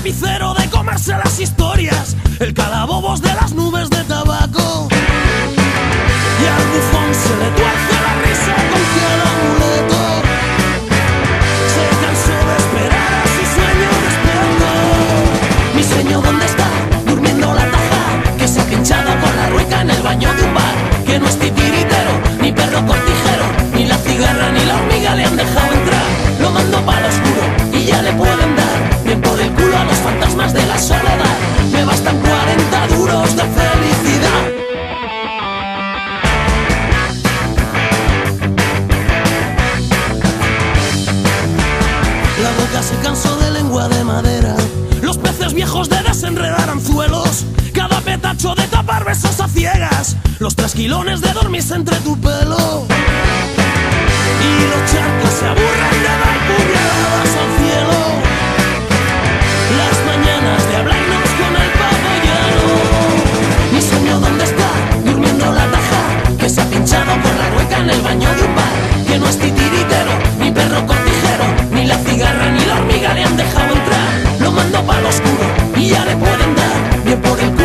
lapicero de comerse las historias, el calabobos de las nubes de tabaco. Y al bufón se le tuerce la risa con fiel amuleto. Se cansó de esperar a su sueño despierto. Mi sueño, ¿dónde está? Durmiendo la taja, que se ha pinchado con la rueca en el baño de un bar. Que no es titiritero, ni perro cortijero, ni la cigarra ni la hormiga le han dejado entrar. Lo mando para lo oscuro y ya le pueden dar bien por el culo a los fantasmas de la soledad. Me bastan 40 duros de felicidad. La boca se cansó de lengua de madera, los peces viejos de desenredar anzuelos, cada petacho de tapar besos a ciegas, los trasquilones de dormirse entre tu pelo. Y los charcos se aburren de dar puñaladas al cielo, las mañanas de hablarnos con el pavo llano. Mi sueño, ¿dónde está? Durmiendo la taja, que se ha pinchado con la rueca en el baño de un bar. Que no es titiritero, ni perro cortijero, ni la cigarra ni la hormiga le han dejado entrar. Lo mando para lo oscuro y ya le pueden dar bien por el